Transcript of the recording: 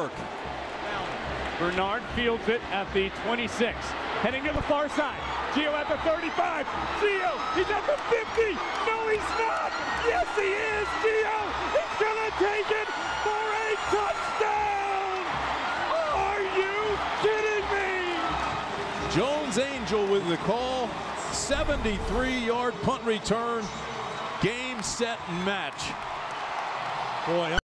work. Bernard fields it at the 26. Heading to the far side. Gio at the 35. Gio, he's at the 50. No, he's not. Yes, he is. Gio, he's going to take it for a touchdown. Are you kidding me? Jones Angell with the call. 73-yard punt return. Game, set, match. Boy.